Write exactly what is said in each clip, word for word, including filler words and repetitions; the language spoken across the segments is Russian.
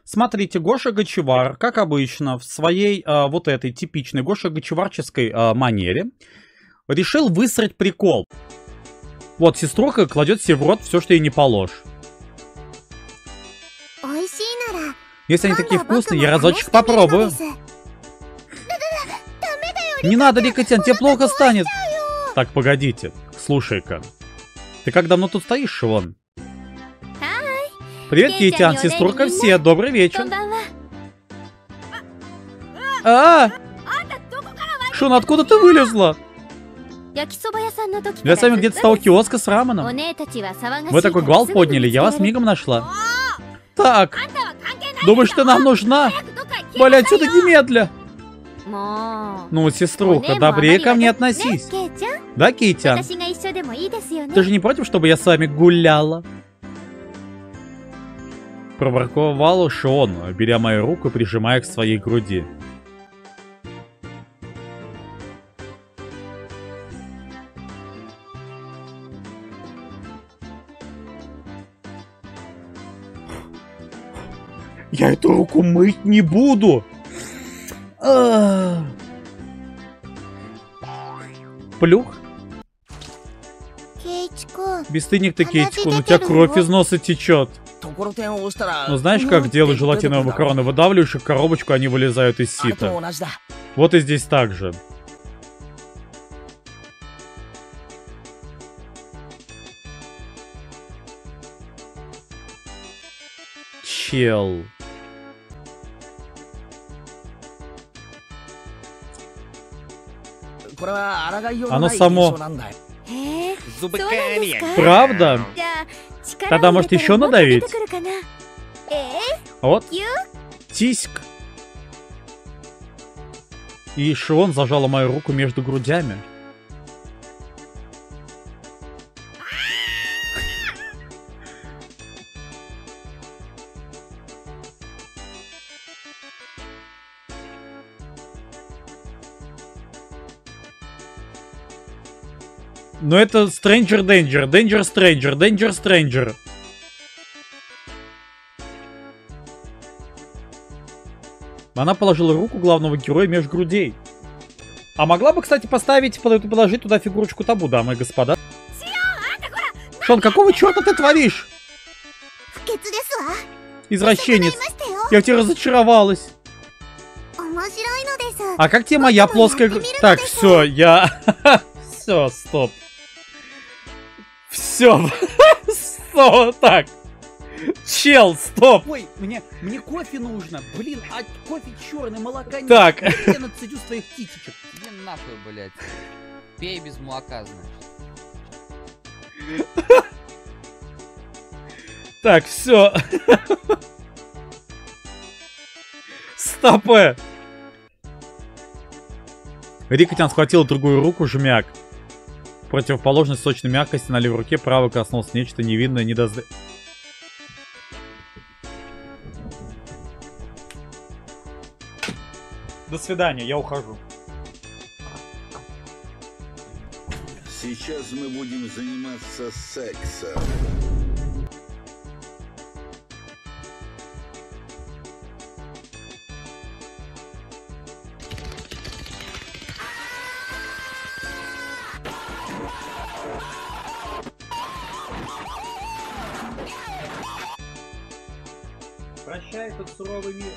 Смотрите, Гоша Гочевар, как обычно, в своей а, вот этой типичной Гоша Гочеварческой а, манере решил высрать прикол. Вот сеструха кладет себе в рот все, что ей не положь. Если они такие вкусные, я разочек попробую. Не надо, Рика-тян, тебе плохо станет. Так, погодите, слушай-ка. Ты как давно тут стоишь, Шивон? Привет, Китян, сеструрка, все, добрый вечер. А, -а, -а! Шон, откуда ты вылезла? Я с вами где-то с того киоска с раменом. Вы такой гвалт подняли, я вас мигом нашла. Так, думаешь, ты нам нужна? Вали отсюда немедля. Ну, сеструха, добрее ко мне относись. Да, Китян? Ты же не против, чтобы я с вами гуляла? Проворковал Шон, беря мою руку и прижимая к своей груди. Я эту руку мыть не буду. А-а-а. Плюх. Бесстыдник ты, Кейчку, ну у тебя кровь из носа течет. Ну знаешь, как делают желатиновые макароны? Выдавливаешь их в коробочку, они вылезают из сита. Вот и здесь так же. Чел. Оно само. Правда? Тогда, может, еще надавить? Вот. Тиськ. И Шион зажала мою руку между грудями. Но это Stranger Danger, Danger Stranger, Danger Stranger. Она положила руку главного героя между грудей. А могла бы, кстати, поставить, положить туда фигурочку табу, дамы и господа. Шон, какого черта ты творишь? Извращенец. Я в тебе разочаровалась. А как тебе моя плоская... Так, все, я... Все, стоп. Все. Стоп, так. Чел, стоп. Ой, мне, мне кофе нужно. Блин, а кофе черный, молока нет. Так. Я нацедю с твоих титичек. Иди нахуй, блядь. Пей без молока, значит. Так, все. Стопэ. Рика-тян схватила другую руку, жмяк. Противоположность сочной мягкости на левой руке, правой коснулось нечто невинное, недозр... До свидания, я ухожу. Сейчас мы будем заниматься сексом. Прощай, этот суровый мир.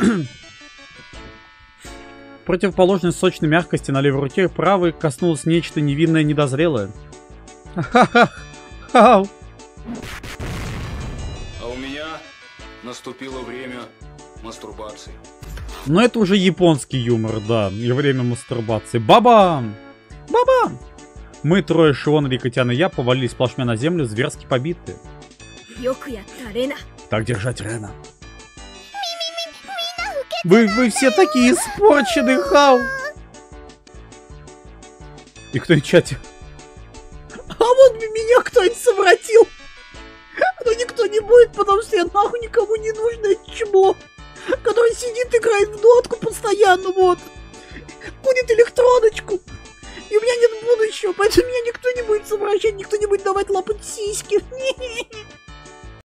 Противоположность сочной мягкости на левой руке правой коснулось нечто невинное, недозрелое. Ха-ха-ха. А у меня наступило время мастурбации. Но это уже японский юмор, да, и время мастурбации. Бабам! Бабам! Мы трое, Шион, Рикотян и я, повалились плашмя на землю, зверски побитые. Так держать, Рена. Вы, вы все такие испорченные, Хау! И кто в чате? А вот бы меня кто-нибудь совратил! Но никто не будет, потому что я нахуй никому не нужное чмо, который сидит, играет в дотку постоянно, вот. Будет электроночку. И у меня нет будущего, поэтому меня никто не будет совращать, никто не будет